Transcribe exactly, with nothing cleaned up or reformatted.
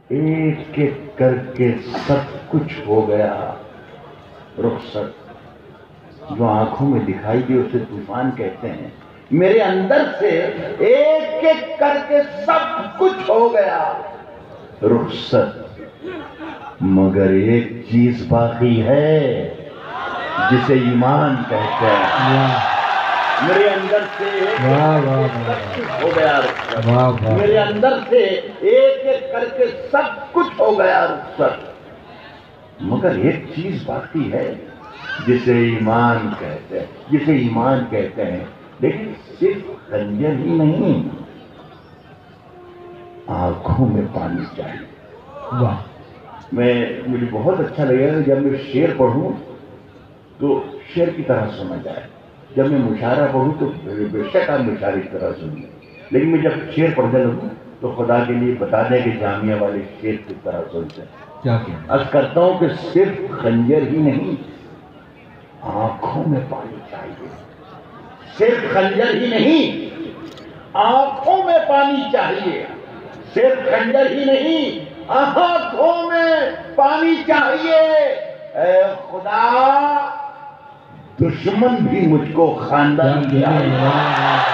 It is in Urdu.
ایک ایک کر کے سب کچھ ہو گیا رخصت، جو آنکھوں میں دکھائی دی اسے طوفان کہتے ہیں، میرے اندر سے ایک ایک کر کے سب کچھ ہو گیا رخصت، مگر ایک چیز باقی ہے جسے ایمان کہتے ہیں، میرے اندر سے ہو گیا رخصت، میرے اندر سے ایک ایک کر کے سب کچھ ہو گیا رخصت، مگر ایک چیز باقی ہے جسے ایمان کہتے ہیں، جسے ایمان کہتے ہیں، لیکن صرف خنجر ہی نہیں، آنکھوں میں پانی چاہیے۔ میں مجھے بہت اچھا لگے گا جب میں شعر پڑھوں تو شعر کی طرح سنا جائے، جب میں مشاعرہ پڑھوں تو بے شک آپ مشاعرے کی طرح سنیے، لیکن میں جب شعر پڑھنے لگوں تو خدا کے لیے بتا دیں کہ جامعہ والے شعر کی طرح سنتے ہیں۔ عرض کرتا ہوں کہ صرف خنجر ہی نہیں، آنکھوں میں پانی چاہیے، صرف خنجر ہی نہیں، آنکھوں میں پانی چاہیے، صرف خنجر ہی نہیں، آنکھوں میں پانی چاہیے، اے خدا دشمن بھی مجھ کو خاندان چاہیے۔